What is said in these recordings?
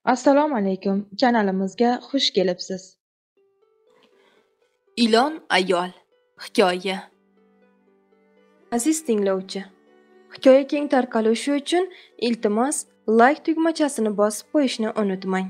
Assalomu alaykum. Kanalimizga xush kelibsiz. Ilon ayol. Hikoya. Aziz tinglovchi, hikoya keng tarqalishi uchun iltimos like tugmachasini bosib qo'yishni unutmang.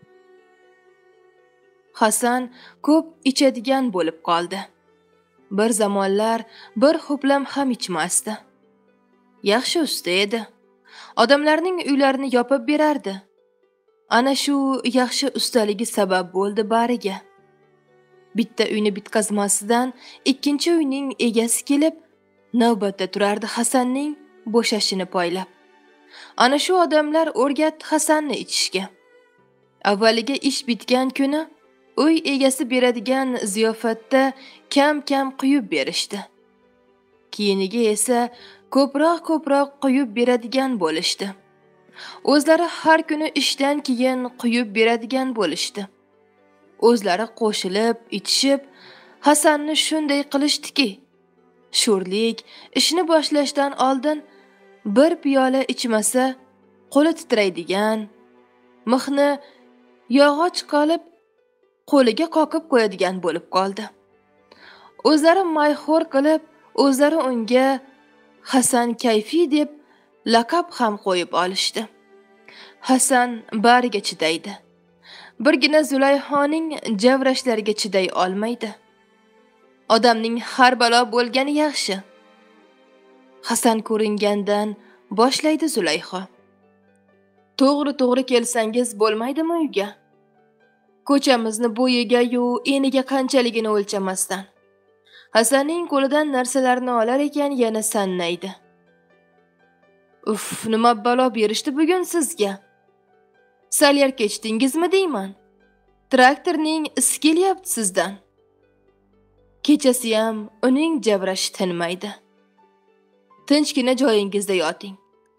Hasan ko'p ichadigan bo'lib qoldi. Bir zamonlar bir ho'plam ham ichmasdi. Yaxshi usta edi. Odamlarning uylarini yopib berardi. Ana shu yaxshi ustaligi sabab bo'ldi bariga. Bitta uyni bitkazmasidan ikkinchi uyning egasi kelib, navbatda turardi Hasanning bo'shashini poylab. Ana shu odamlar o'rgatdi Hasanni ichishga. Avvaliga ish bitgan kuni uy egasi beradigan ziyofatda kam-kam quyib berishdi. Keyiniga esa ko'proq quyib beradigan bo'lishdi. O'zlari har kuni ishdan keyin quyib beradigan bo'lishdi. O'zlari qo'shilib, ichishib, Hasanni shunday qilishdiki, sho'rlik ishni boshlashdan oldin bir piyola ichmasa, qo'li titraydigan, mixni yog'och qolib, qo'liga qoqib qo'yadigan bo'lib qoldi. O'zlari mayxo'r qilib, o'zlari unga Hasan kayfi deb laqab ham qo'yib olishdi. Hasan bariga chidaydi. Birgina Zulayhoning javrashlariga chiday olmaydi. Odamning har balo bo'lgani yaxshi. Hasan ko'ringandan boshlaydi Zulayho. To'g'ri kelsangiz bo'lmaydimi uyga? Ko'chamizni bo'yiga-yu eniga qanchaligini o'lchamasdan. Hasanning qo'lidan narsalarni olar ekan, yana sannaydi. Uf, nima balo berishdi bugun sizga? Salyar kechdingizmi deyman? Traktorning isi kelyapti sizdan. Kechasi ham uning javrashi tinmaydi. Tinchgina joyingizda yoting.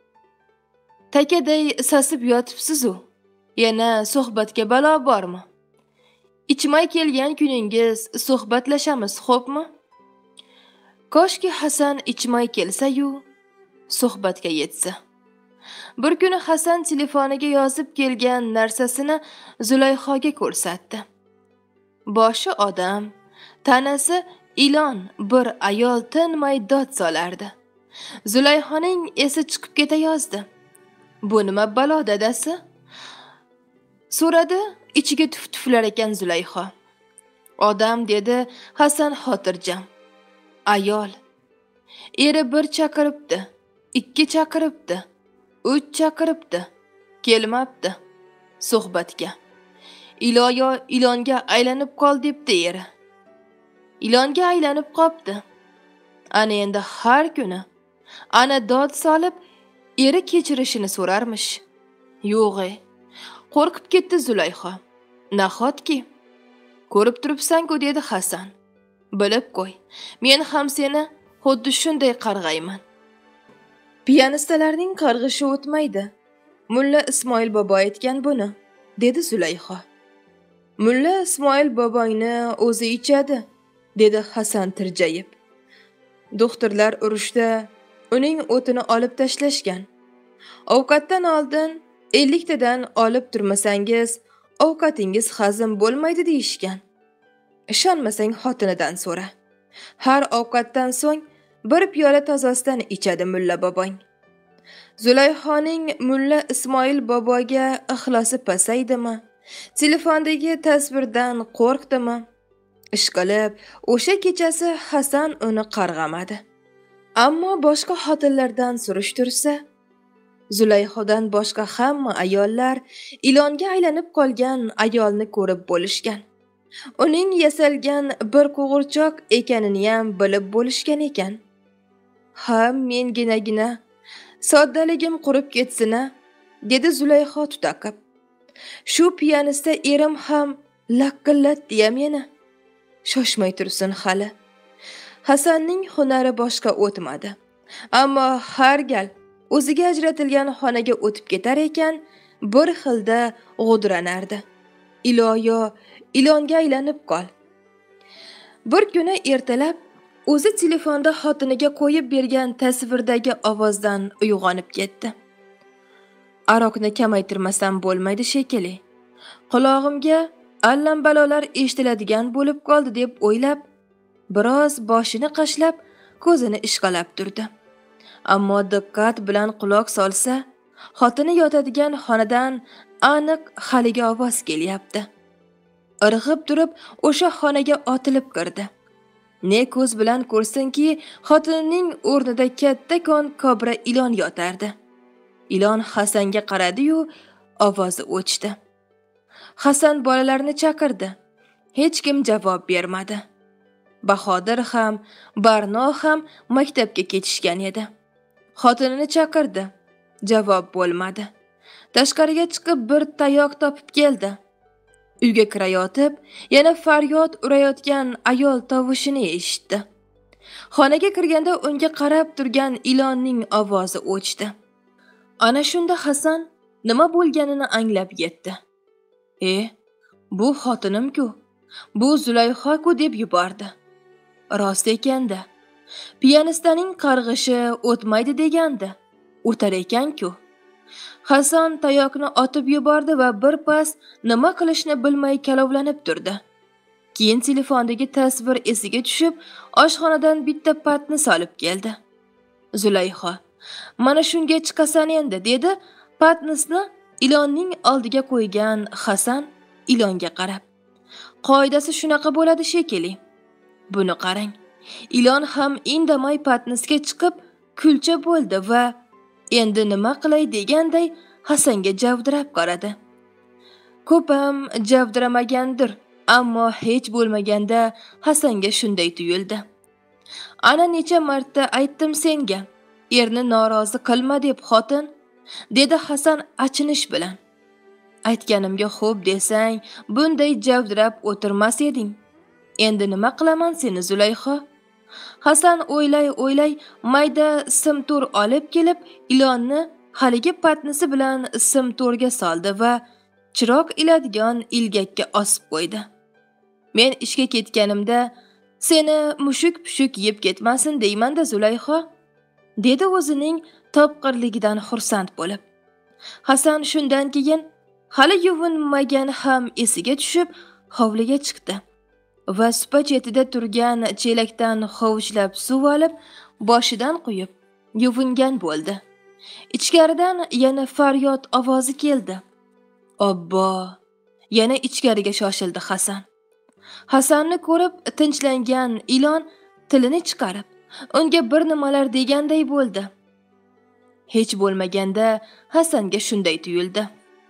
Takaday sasib yotibsiz-u. Yana suhbatga balo bormi? Ichmay kelgan kuningiz suhbatlashamiz, xo'pmi? Koshki Hasan ichmay kelsa-yu, suhbatga yetsa. Bir kuni Hasan telefoniga yozib kelgan narsasini Zulayhoga ko'rsatdi. Boshi odam, tanasi ilon bir ayol tinmay dod solardi. Zulayhoning esi chiqib ketayozdi. Bu nima balo dadasi? So'radi, ichiga tuf-tuflar ekan Zulayho. Odam dedi Hasan xotirjam. Ayol. Eri bir chaqiribdi, 2 chaqiribdi, 3 chaqiribdi, kelmabdi suhbatga. Iloyo ilonga aylanib qol debdi eri. Ilonga aylanib qopti. Ana endi har kuni ana dod solib eri kechirishini so'rarmish. Yo'g'e. Qo'rqib ketdi Zulayho. Nahotki? Ko'rib turibsan-ku dedi Hasan. Bilib qo'y, men ham seni xuddi shunday qarg'ayman. Piyanistalarning qarg'ishi o'tmaydi. Mulla Ismoil bobo aytgan buni, dedi Zulayho. Mulla Ismoil boboyni o'zi ichadi, dedi Hasan tirjayib. Doktorlar urushda uning o'tini olib tashlashgan. Ovqatdan oldin 50 tadan olib turmasangiz, ovqatingiz hazm bo'lmaydi deyishgan. Ishonmasang xotinidan so'ra. Har ovqatdan so'ng bir piyola tozasidan ichadi mulla bobong. Zulayhoning mulla Ismoil boboga ixlosi pasaydimi? Telefondagi tasvirdan qo'rqdimi? Ishqilib, o'sha kechasi Hasan uni qarg'amadi. Ammo boshqa xotinlardan surishtirsa, Zulayhodan boshqa hamma ayollar ilonga aylanib qolgan ayolni ko'rib bo'lishgan. Uning yasalgan bir qo'g'irchoq ekanini ham bilib bo'lishgan ekan. Ha, menginagina soddaligim qurib ketsin-a, dedi Zulayho tutaqib. Shu piyanista erim ham laqillatdi ham yana. Shoshmay tursin hali. Hasanning hunari boshqa o'tmadi. Ammo har gal o'ziga ajratilgan xonaga o'tib ketar ekan, bir xilda g'udranardi. Iloyo, ilonga aylanib qol. Bir kuni ertalab o'zi telefonda xotiniga qo'yib bergan tasvirdagi ovozdan uyg'onib ketdi. Aroqni kamaytirmasam bo'lmaydi shekilli. Qulog'imga allambalolar eshitiladigan bo'lib qoldi deb o'ylab, biroz boshini qashlab, ko'zini ishqalab turdi. Ammo diqqat bilan quloq solsa, xotini yotadigan xonadan aniq haligi ovoz kelyapti. Irg'ib turib o'sha xonaga otilib kirdi. Ne ko'z bilan ko'rsinki, xotinining o'rnida kattakon kobra ilon yotardi. Ilon Hasanga qaradi-yu, ovozi o'chdi. Hasan bolalarni chaqirdi. Hech kim javob bermadi. Bahodir ham, Barno ham maktabga ketishgan edi. Xotinini chaqirdi. Javob bo'lmadi. Tashqariga chiqib bir tayoq topib keldi. Uyga kirayotib, yana faryod urayotgan ayol tovushini eshitdi. Xonaga kirganda unga qarab turgan ilonning ovozi o'chdi. Ana shunda Hasan nima bo'lganini anglab yetdi. Bu xotinim-ku, bu Zulayho-ku deb yubordi. Rost ekanda. Piyanistaning qarg'ishi o'tmaydi degandi. O'tar ekan-ku. Hasan tayoqni otib yubordi va bir pas nima qilishni bilmay kalovlanib turdi. Keyin telefondagi tasvir esiga tushib, oshxonadan bitta patni solib keldi. Zulayho, mana shunga chiqasan endi, dedi patnisni ilonning oldiga qo'ygan Hasan ilonga qarab. Qoidasi shunaqa bo'ladi shekilli. Buni qarang. Ilon ham indamay patnisga chiqib kulcha bo'ldi va endi nima qilay deganday Hasanga javdirab qaradi. Ko'pam javdiramagandir, ammo hech bo'lmaganda Hasanga shunday tuyuldi. Ana necha marta aytdim senga, erni norozi qilma deb xotin, dedi Hasan achinish bilan. Aytganimga xo'p desang, bunday javdirab o'tirmas eding. Endi nima qilaman seni Zulayho? Hasan o'ylay mayda simto'r olib kelib, ilonni haligi patnisi bilan simto'rga soldi va chiroq iladigan ilgakka osib qo'ydi. Men ishga ketganimda seni mushuk-pushuk yeb ketmasin deyman-da Zulayho, dedi o'zining topqirligidan xursand bo'lib. Hasan shundan keyin hali yuvinmagan ham esiga tushib hovliga chiqdi va supa chetida turgan chelakdan hovuchlab suv olib, boshidan quyib, yuvingan bo'ldi. Ichkaridan yana faryod ovozi keldi. Obbo! Yana ichkariga shoshildi Hasan. Hasanni ko'rib tinchlangan ilon tilini chiqarib, unga bir nimalar deganday bo'ldi. Hech bo'lmaganda Hasanga shunday tuyuldi.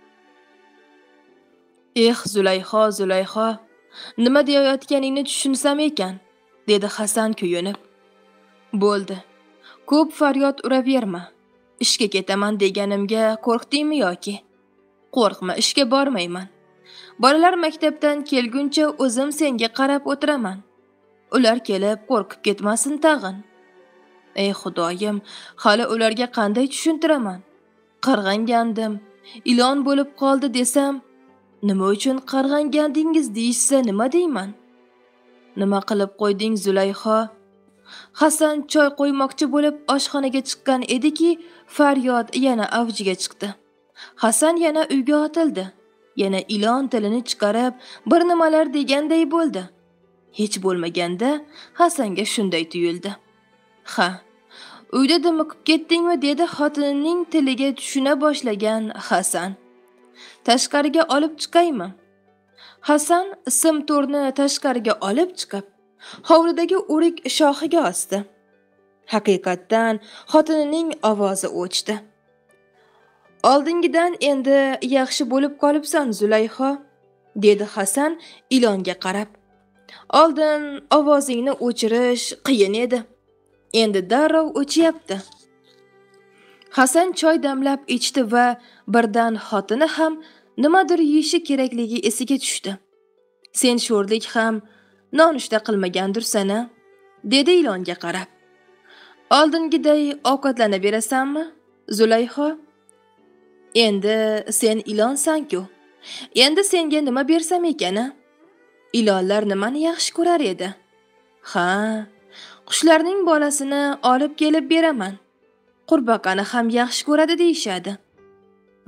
Zulayho, Zulayho, nima deyayotganingni tushunsam ekan, dedi Hasan kuyunib. Bo'ldi. Ko'p faryod uraverma. Ishga ketaman deganimga qo'rqdingmi yoki? Qo'rqma, ishga bormayman. Bolalar maktabdan kelguncha o'zim senga qarab o'tiraman. Ular kelib qo'rqib ketmasin tag'in. Xudoyim, hali ularga qanday tushuntiraman? Qarg'angandim, ilon bo'lib qoldi desam, nima uchun qarg'angandingiz deyishsa nima deyman? Nima qilib qo'yding Zulayho? Hasan choy qo'ymoqchi bo'lib oshxonaga chiqqan ediki, faryod yana avjiga chiqdi. Hasan yana uyga otildi. Yana ilon tilini chiqarib, bir nimalar deganday bo'ldi. Hech bo'lmaganda Hasanga shunday tuyuldi. Uyda dimiqib ketdingmi, dedi xotinining tiliga tushuna boshlagan Hasan. Tashqariga olib chiqaymi? Hasan simto'rni tashqariga olib chiqib, hovlidagi o'rik shoxiga osdi. Haqiqatdan xotinining ovozi o'chdi. Oldingidan endi yaxshi bo'lib qolibsan Zulayho, dedi Hasan ilonga qarab. Oldin ovozingni o'chirish qiyin edi. Endi darrov o'chyapti. Hasan choy damlab ichdi va birdan xotini ham nimadir yeyishi kerakligi esiga tushdi. Sen sho'rlik ham nonushta qilmagandirsan, dedi ilonga qarab. Oldingiday ovqatlanaverasanmi, Zulayho? Endi sen ilonsan-ku. Endi senga nima bersam ekan? Ilonlar nimani yaxshi ko'rar edi? Qushlarning bolasini olib kelib beraman. Qurbaqani ham yaxshi ko'radi deyshadi.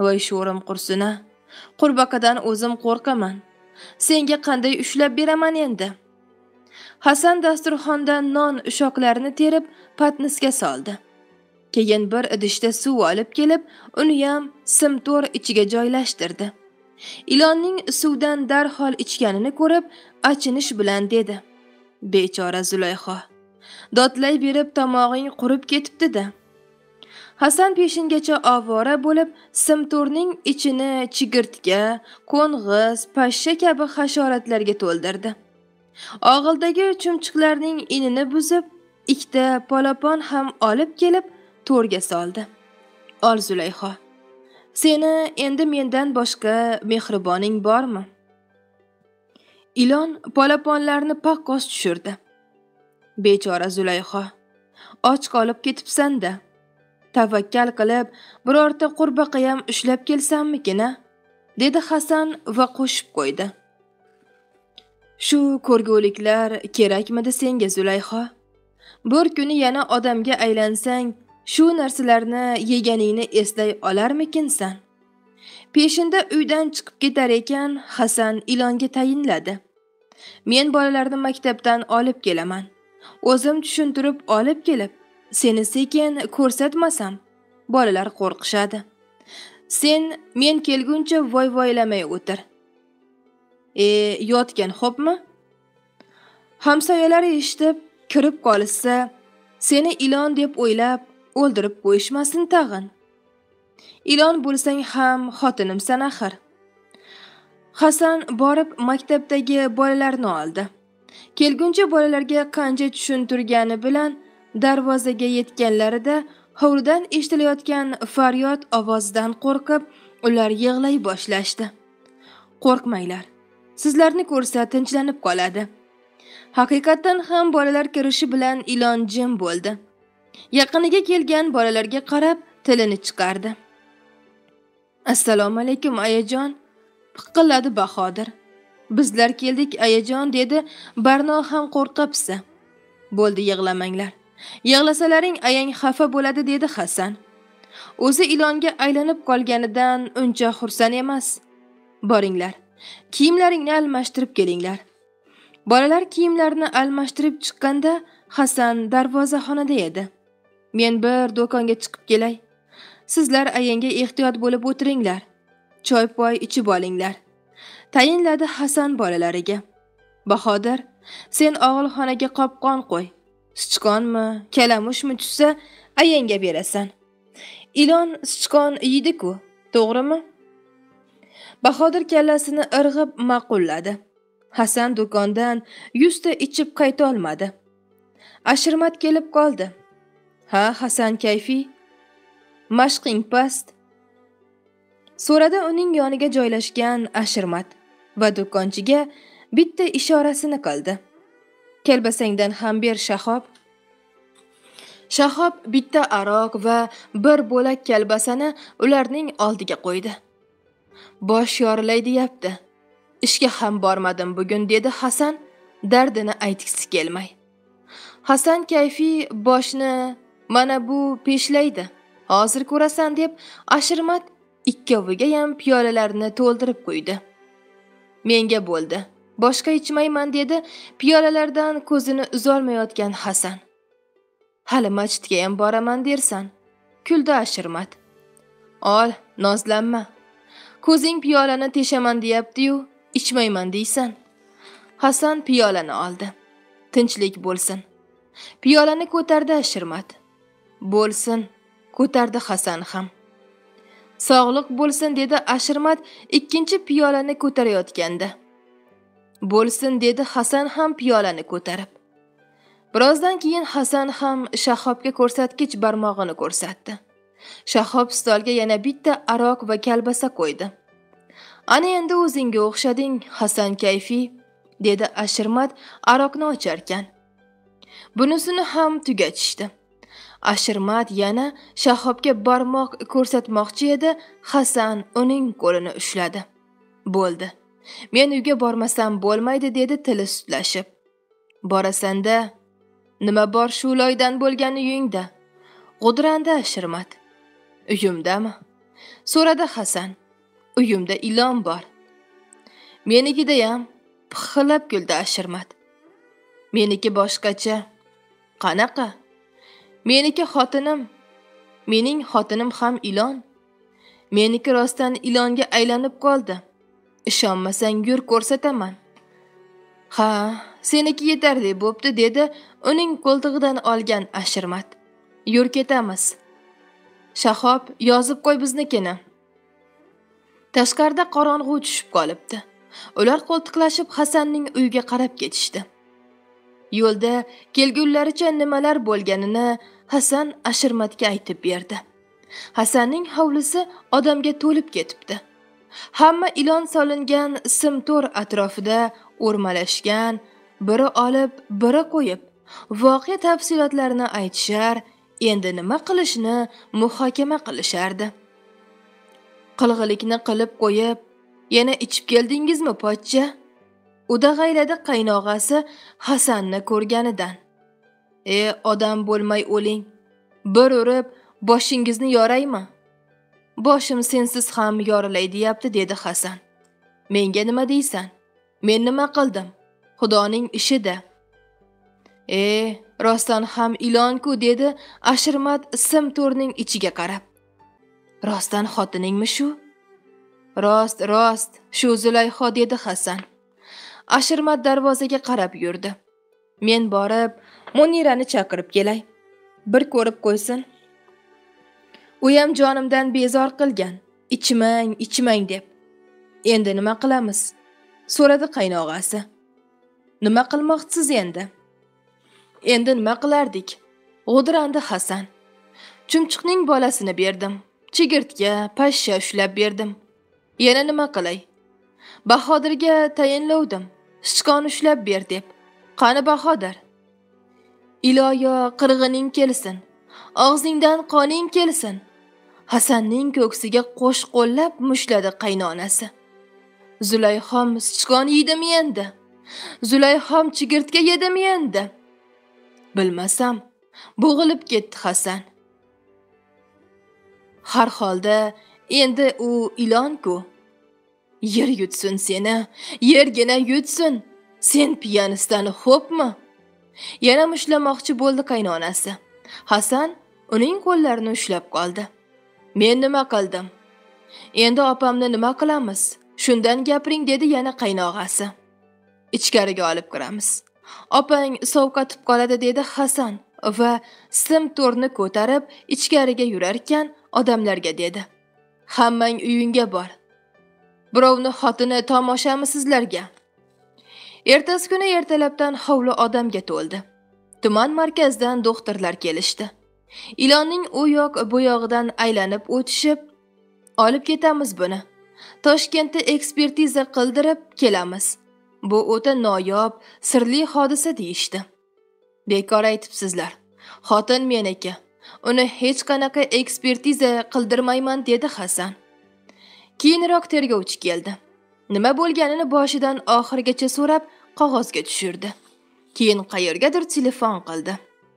Voy sho'rim qursin-a. Qurbaqadan o'zim qo'rqaman. Senga qanday ushlab beraman endi? Hasan dasturxondan non ushoqlarini terib patnisga soldi. Keyin bir idishda suv olib kelib, uni ham simto'r ichiga joylashtirdi. Ilonning suvdan darhol ichganini ko'rib, achinish bilan dedi: "Bechora Zulayho, dodlay berib tomog'ing qurib ketibdi-da." Hasan peshingacha ovora bo'lib, simto'rning ichini chigirtka, qo'ng'iz, pashsha kabi hasharotlarga to'ldirdi. Og'ildagi chumchuqlarning inini buzib, ikkita polapon ham olib kelib to'rga soldi. "Ol Zulayho, seni endi mendan boshqa mehriboning bormi?" Ilon polaponlarni paqqos tushirdi. "Bechora Zulayho, och qolib ketibsan-da. Tavakkal qilib, birorta qurbaqa ham ushlab kelsammikin-a?" dedi Hasan va qo'shib qo'ydi: "Shu ko'rguliklar kerakmidi senga Zulayho? Bir kuni yana odamga aylansang, shu narsalarni yeganingni eslay olarmikinsan?" Peshinda uydan chiqib ketar ekan, Hasan Ilonga tayinladi: "Men bolalarni maktabdan olib kelaman. O'zim tushuntirib olib kelib, seni sekin ko'rsatmasam, bolalar qo'rqishadi. Sen men kelguncha voy-voylamay o'tir. Yotgan xo'pmi? Hamsoyalar eshitib, kirib qolishsa, seni ilon deb o'ylab, o'ldirib qo'yishmasin tag'in. Ilon bo'lsang ham xotinimsan axir." Hasan borib maktabdagi bolalarni oldi. Kelguncha bolalarga qancha tushuntirgani bilan darvozaga yetganlarida hovlidan eshitilayotgan faryod ovozidan qo'rqib, ular yig'lay boshlashdi. "Qo'rqmanglar. Sizlarni ko'rsa tinchlanib qoladi." Haqiqatan ham bolalar kirishi bilan ilon jim bo'ldi. Yaqiniga kelgan bolalarga qarab tilini chiqardi. "Assalomu alaykum ayajon", piqilladi Bahodir. "Bizlar keldik ayajon", dedi Barno ham qo'rqibsa. "Bo'ldi, yig'lamanglar. Yig'lasalaring ayang xafa bo'ladi", dedi Hasan. O'zi ilonga aylanib qolganidan uncha xursand emas. "Boringlar, kiyimlaringni almashtirib kelinglar." Bolalar kiyimlarini almashtirib chiqqanda Hasan darvozaxonada edi. "Men bir do'konga chiqib kelay. Sizlar ayanga ehtiyot bo'lib o'tiringlar. Choy-poy ichib olinglar", tayinladi Hasan bolalariga. "Bahodir, sen og'ilxonaga qopqon qo'y. Sichqonmi, kalamushmi tushsa, ayanga berasan. Ilon sichqon yeydi-ku, to'g'rimi?" Bahodir kallasini irg'ib ma'qulladi. Hasan do'kondan 100 ta ichib qayta olmadi. Ashirmat kelib qoldi. "Ha, Hasan kayfi? Mashqing past?" so'radi uning yoniga joylashgan Ashirmat va do'konchiga bitta ishorasini qildi. "Kelbasangdan ham ber Shahob." Shahob bitta aroq va bir bo'lak kalbasani ularning oldiga qo'ydi. "Bosh yorilay deyapti. Ishga ham bormadim bugun", dedi Hasan dardini aytgisi kelmay. Hasan kayfi boshni "Mana bu peshlaydi. Hozir ko'rasan", deb Ashirmat ikkoviga ham piyolalarni to'ldirib qo'ydi. "Menga bo'ldi. Boshqa ichmayman", dedi piyolalardan ko'zini uzolmayotgan Hasan. "Hali masjidga ham boraman dersan", kuldi Ashirmat. "Ol, nozlanma. Ko'zing piyolani teshaman deyapti-yu, ichmayman deysan." Hasan piyolani oldi. "Tinchlik bo'lsin." Piyolani ko'tardi Ashirmat. "Bo'lsin", ko'tardi Hasan ham. "Sog'liq bo'lsin", dedi Ashirmat ikkinchi piyolani ko'tarayotganda. "Bo'lsin", dedi Hasan ham piyolani ko'tarib. Birozdan keyin Hasan ham Shahobga ko'rsatkich barmog'ini ko'rsatdi. Shahob stolga yana bitta aroq va kalbasa qo'ydi. "Ana endi o'zingga o'xshading, Hasan kayfi", dedi Ashirmat aroqni ocharkan. Bunisini ham tugatishdi. Ashirmat yana Shahobga barmoq ko'rsatmoqchi edi, Hasan uning qo'lini ushladi. "Bo'ldi. Men uyga bormasam bo'lmaydi", dedi tili sutlashib. "Borasan-da. Nima bor shu loydan bo'lgani uyingda?" g'udrandi Ashirmat. "Uyimdami? so'radi Hasan. Uyimda ilon bor. Menikidayam, pixillab kuldi Ashirmat. Meniki boshqacha. Qanaqa? Meniki xotinim. Mening xotinim ham ilon. Meniki rostdan ilonga aylanib qoldi. Ishonmasang yur ko'rsataman. Ha, seniki yetarli bo'pti dedi uning qo'ltig'idan olgan Ashirmat. Yur ketamiz. Shahob yozib qo'y biznikini. Tashqarida qorong'u tushib qolibdi. Ular qo'ltiqlashib Hasanning uyiga qarab ketishdi. Yo'lda kelgunlaricha nimalar bo'lganini Hasan Ashirmatga aytib berdi. Hasanning hovlisi odamga to'lib ketibdi. Hamma ilon solingan simto'r atrofida o'rmalashgan, biri olib, biri qo'yib, voqea tafsilotlarini aytishar, endi nima qilishni muhokama qilishardi. Qilg'ilikni qilib qo'yib, yana ichib keldingizmi, pochcha? O'dag'ayladi qaynog'asi Hasanni ko'rganidan. Odam bo'lmay o'ling. Bir urib boshingizni yoraymi? Boshim sensiz ham yorilay deyapti, dedi Hasan. Menga nima deysan? Men nima qildim? Xudoning ishi-da. Rostdan ham ilon-ku, dedi Ashirmat simto'rning ichiga qarab. Rostdan xotiningmi shu? Rost, shu Zulayho, dedi Hasan. Ashirmat darvozaga qarab yurdi. Men borib, Munirani chaqirib kelay. Bir ko'rib qo'ysin. U ham jonimdan bezor qilgan. Ichmang deb. Endi nima qilamiz? So'radi qaynog'asi. Nima qilmoqchisiz endi? Endi nima qilardik? G'o'dirandi Hasan. Chumchuqning bolasini berdim. Chigirtga, pashsha ushlab berdim. Yana nima qilay? Bahodirga tayinlovdim. Sichqon ushlab ber deb. Qani Bahodir? Iloyo qirg'ining kelsin. Og'zingdan qoning kelsin. Hasanning ko'ksiga qo'sh qo'llab mushladi qaynonasi. Zulayxom sichqon yeydimi endi? Zulayxom chigirtka yedimi endi? Bilmasam, bo'g'ilib ketdi Hasan. Har holda endi u ilon-ku. Yer yutsin seni, yergina yutsin. Sen piyanistani xo'pmi? Yana mushlamoqchi bo'ldi qaynonasi. Hasan uning qo'llarini ushlab qoldi. Men nima qildim? Endi opamni nima qilamiz? Shundan gapiring, dedi yana qaynog'asi. Ichkariga olib kiramiz. Opang sovqotib qoladi, dedi Hasan va simto'rni ko'tarib ichkariga yurarkan odamlarga dedi. Hammang uyingga bor. Birovni xotini tomoshami sizlarga? Ertasi kuni ertalabdan hovli odamga to'ldi. Tuman markazidan doktorlar kelishdi. Ilonning u yoq bu yog'idan aylanib o'tishib, olib ketamiz buni. Toshkentda ekspertiza qildirib kelamiz. Bu o'ta noyob, sirli hodisa deyishdi. Bekor aytibsizlar. Xotin meniki. Uni hech qanaqa ekspertiza qildirmayman, dedi Hasan. Keyinroq tergovchi keldi. Nima bo'lganini boshidan oxirigacha so'rab qog'ozga tushirdi. Keyin qayergadir telefon qildi.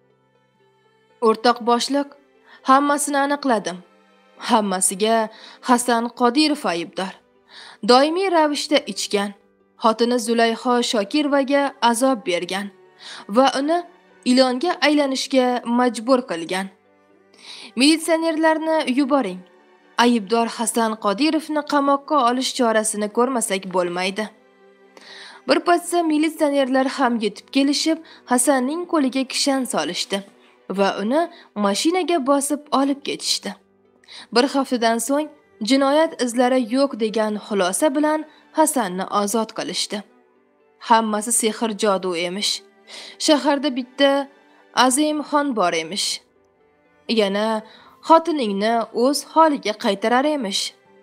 O'rtoq boshliq, hammasini aniqladim. Hammasiga Hasan Qodirov aybdor. Doimiy ravishda ichgan, xotini Zulayho Shokirovaga azob bergan va uni ilonga aylanishga majbur qilgan. Militsionerlarni yuboring. Aybdor Hasan Qodirovni qamoqqa olish chorasini ko'rmasak bo'lmaydi. Bir patsa militsionerlar ham yetib kelishib, Hasanning qo'liga kishan solishdi va uni mashinaga bosib olib ketishdi. Bir haftadan so'ng jinoyat izlari yo'q degan xulosa bilan Hasanni ozod qilishdi. Hammasi sehr jodu emish. Shaharda bitta Azimxon bor emish. Yana xotiningni o'z holiga qaytarar emish.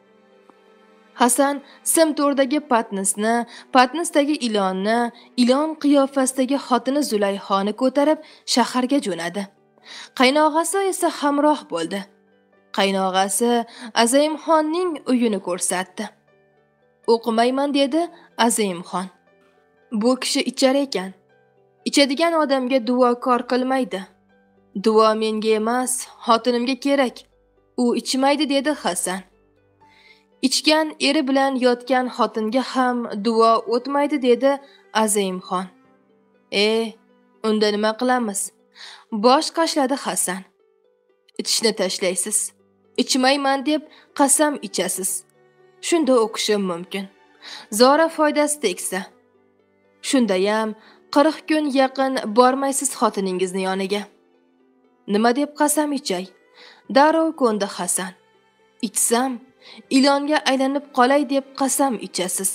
Hasan simto'rdagi patnisni, patnisdagi ilonni, ilon qiyofasidagi xotini Zulayxoni ko'tarib shaharga jo'nadi. Qaynog'asi esa hamroh bo'ldi. Qaynog'asi Azimxonning uyini ko'rsatdi. O'qimayman, dedi Azimxon. Bu kishi ichar ekan. Ichadigan odamga duokor qilmaydi. Duo menga emas, xotinimga kerak. U ichmaydi, dedi Hasan. Ichgan eri bilan yotgan xotinga ham duo o'tmaydi dedi Azimxon. Unda nima qilamiz? Bosh qashladi Hasan. Ichishni tashlaysiz. Ichmayman deb qasam ichasiz. Shunda o'qishim mumkin. Zora foydasi tegsa. Shundayam 40 kun yaqin bormaysiz xotiningizni yoniga. Nima deb qasam ichay? Darrov ko'ndi Hasan. Ichsam, ilonga aylanib qolay deb qasam ichasiz.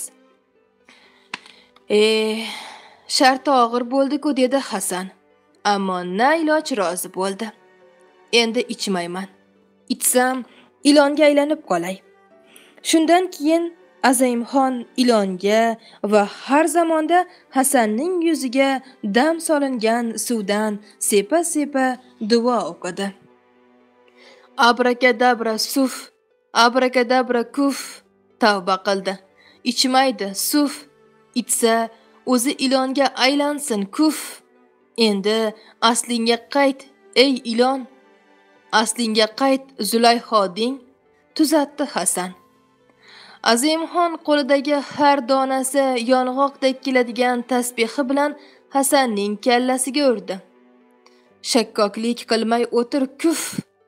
Sharti og'ir bo'ldi-ku dedi Hasan. Ammo na iloj rozi bo'ldi. Endi ichmayman. Ichsam, ilonga aylanib qolay. Shundan keyin Azimxon ilonga va har zamonda Hasanning yuziga dam solingan suvdan sepa-sepa duo o'qidi. Abrakadabra suf, abrakadabra kuf, tavba qildi. Ichmaydi suf, ichsa o'zi ilonga aylansin kuf. Endi aslingga qayt, ey ilon. Aslingga qayt Zulayho deng, tuzatdi Hasan. Azimxon qo'lidagi har donasi yong'oqdek keladigan tasbihi bilan Hasanning kallasiga urdi. Shakkoklik qilmay o'tir kuf.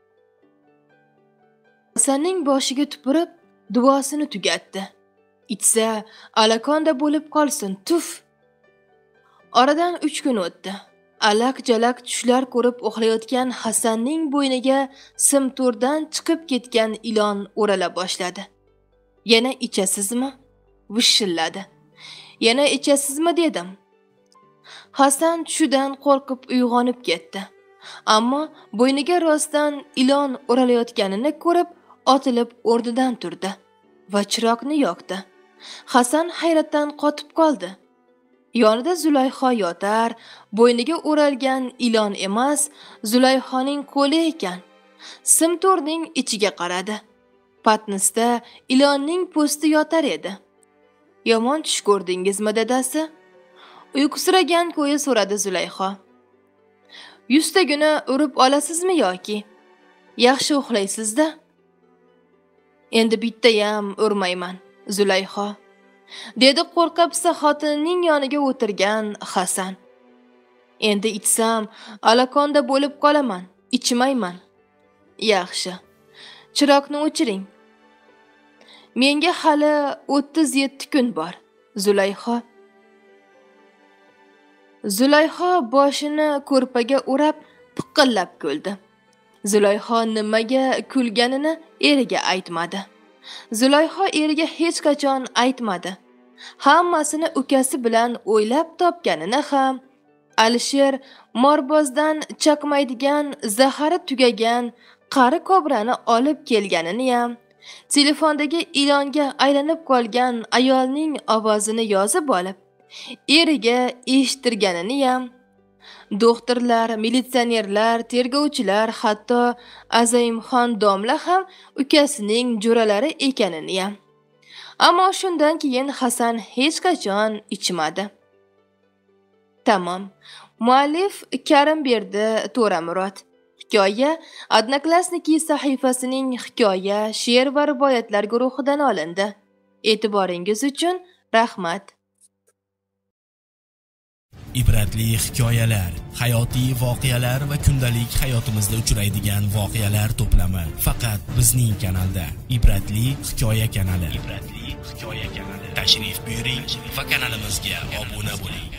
Hasanning boshiga tupurib duosini tugatdi. Ichsa alakonda bo'lib qolsin tuf. Oradan 3 kun o'tdi. Alak-jalak tushlar ko'rib uxlayotgan Hasanning bo'yniga simto'rdan chiqib ketgan ilon o'rala boshladi. Yana ichasizmi? Vishilladi. Yana ichasizmi dedim. Hasan tushidan qo'rqib uyg'onib ketdi. Ammo bo'yniga rostdan ilon o'ralayotganini ko'rib, otilib o'rnidan turdi va chiroqni yoqdi. Hasan hayratdan qotib qoldi. Yonida Zulayho yotar, bo'yniga o'ralgan ilon emas, Zulayhoning qo'li ekan. Simto'rning ichiga qaradi. Patnisda ilonning po'sti yotar edi. Yomon tush ko'rdingizmi dadasi? Uyqusiragan ko'yi so'radi Zulayho. 100 tagini urib olasizmi yoki? Yaxshi uxlaysiz-da? Endi bittayam urmayman, Zulayho, dedi qo'rqibsa xotinining yoniga o'tirgan Hasan. Endi ichsam, alakonda bo'lib qolaman, ichmayman. Yaxshi. Chiroqni o'chiring. Menga hali 37 kun bor, Zulayho. Zulayho boshini ko'rpaga o'rab piqillab kuldi. Zulayho nimaga kulganini eriga aytmadi. Zulayho eriga hech qachon aytmadi. Hammasini ukasi bilan o'ylab topganini ham, Alisher morbozdan chaqmaydigan, zahari tugagan qari kobrani olib kelganini ham, telefondagi ilonga aylanib qolgan ayolning ovozini yozib olib, eriga eshittirganini ham, doktorlar, militsionerlar, tergovchilar, hatto Azimxon domla ham ukasining jo'ralari ekanini ham. Ammo shundan keyin Hasan hech qachon ichmadi. Tamom. Muallif Karimberdi To'ramurod. Hikoya Odnoklassniki sahifasining hikoya, she'r va rivoyatlar guruhidan olindi. E'tiboringiz uchun rahmat. Ibratli hikoyalar, hayotiy voqealar va kundalik hayotimizda uchraydigan voqealar to'plami faqat bizning kanalda. Ibratli hikoya kanali. Tashrif buyuring va kanalimizga obuna bo'ling.